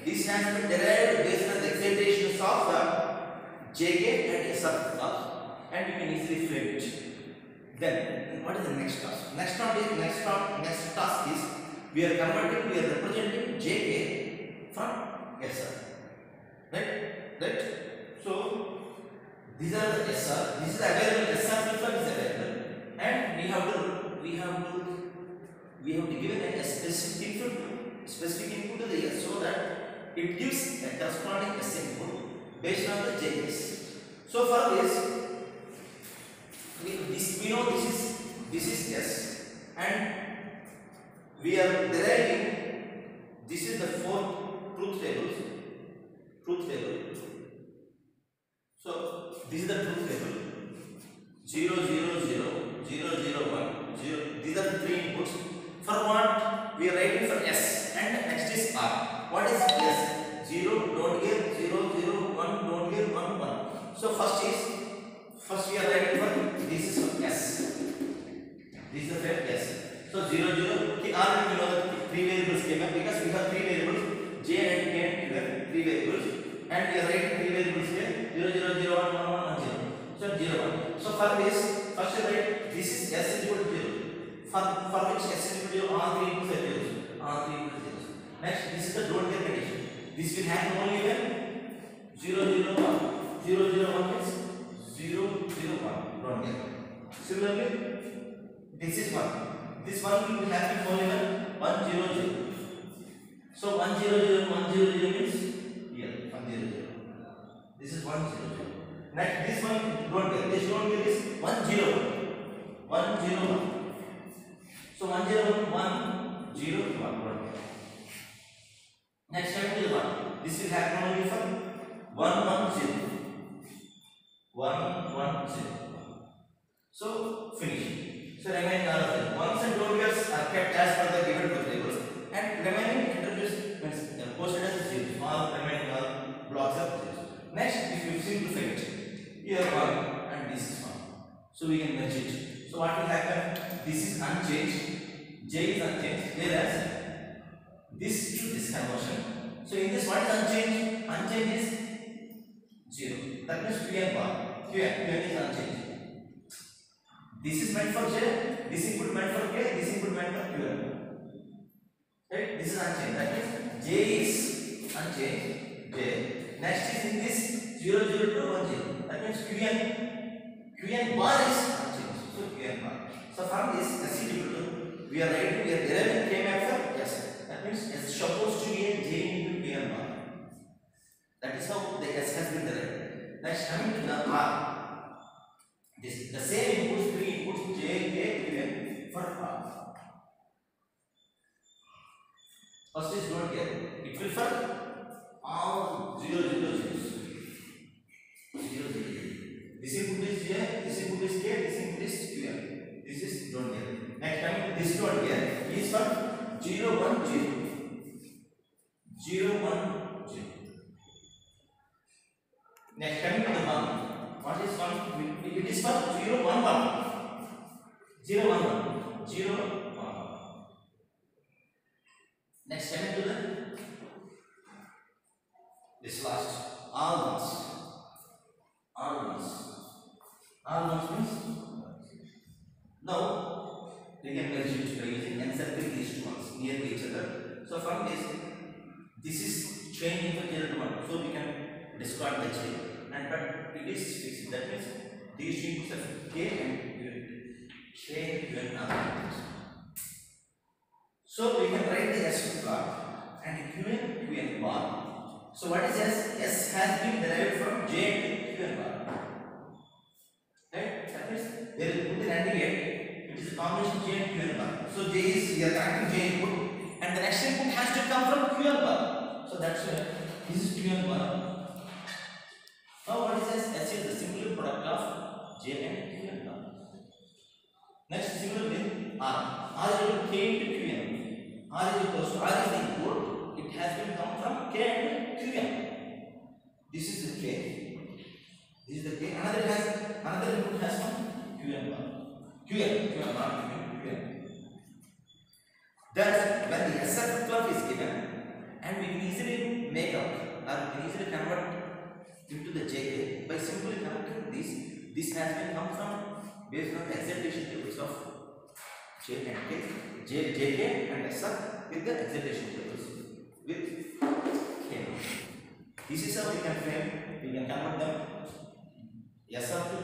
this has been derived based on the excitations of the JK and SR flip-flops, and you can easily fit. Then what is the next task? Next task is we are representing JK from SR. Right? So these are the SR. This is available. SR flip-flop is available, and we have to give a specific input to the S, so that it gives a corresponding S input based on the JKs. So for this, we know this is S, and we are deriving. This is the four truth table. So this is the truth table. 0 0 0 0 0 1 0. These are the three inputs. For what we are writing for S, and next is R. What is S? 0, don't give 0 0 1, don't give 1 1. So first we are writing for this is for S. This is the first S. So 0 0. Okay, R we know the three variables came up because we have three variables J and K and Q are three variables, and we are writing three variables here 0 0 0 1 1 1 1 0. So 0 1. So for this first you write this is S is equal to 0. For which S is equal to 0, all three inputs are 0. All three inputs are 0. Next, this is the don't care condition. This will happen only when 0 0 1. 0 0 1 means 0 0 1. Don't care. Similarly, this is 1. This one will happen only when 1 0 0. So 1 0 0 1 0 0 means here 1 0 0. This is 1 0 0. Next, this one don't care. This don't care is 1 0 1 0 1. So 1 0 1 0 1 1. Next time to the 1. This will happen only for 1 1 0 1 1 0. So finish. So remaining all of them. Ones and don't cares are kept as per the given truth tables, and remaining introduced means posted as zeros. All remaining all blocks are zeros. Next, if you simplify it, here 1 and this is 1. So we can merge it. So what will happen? This is unchanged, J is unchanged, whereas this is this conversion. So in this, what is unchanged? Unchanged is 0. That means Qn bar. Qn is unchanged. This is meant for J, this input meant for K, this input meant for Qn. Right? This is unchanged. That means J is unchanged. J. Next is in this 0 0 to 1 0. That means Qn bar is unchanged. So Qn bar. So from this, S is equal to, we are deriving K map for S. That means S is supposed to be a J into Qn bar. That is how the S has been derived. Next, coming to the R. This the same inputs, three inputs J, K, Qn for R. First is don't care. It will for all 0 0 0. 0 0. This input is J, this input is K, this input is Qn. This is don't care. Next time this don't care is for 0 1 0. 0 1 0. Next coming to the 1. What is 1? It is for 0 1 1. 0 1 1. 0 1 1. Next coming to the this last all ones. All ones. All ones means now we can merge it by using encircle these two ones near to each other. So from this is changing from 0 to 1. So we can discard the J, and but it is fixed. That means these two inputs are K and Qn. K and Qn are inputs. So we can write the S plot and Qn bar. So what is S? S has been derived from J and Qn bar. Right? That means there is put in AND gate. It is a combination J and Qn bar. So J is we are connecting J input, and the next input has to come from Qn bar. So that's why this is Qn bar. Now what is S? S is the simple product of J and Qn bar. Next, similarly R. R is equal to K into Qn. R is equal to R is the input. It has been come from K and Qn. This is the K. This is the K. Another input has come Qn bar. Qn bar. Thus, when the SR flip-flop is given, and we can easily make out or we can easily convert into the JK by simply connecting these. This has been come from based on the excitation tables of J and K, JK and SR with the excitation tables with K. This is how we can frame. We can convert them SR to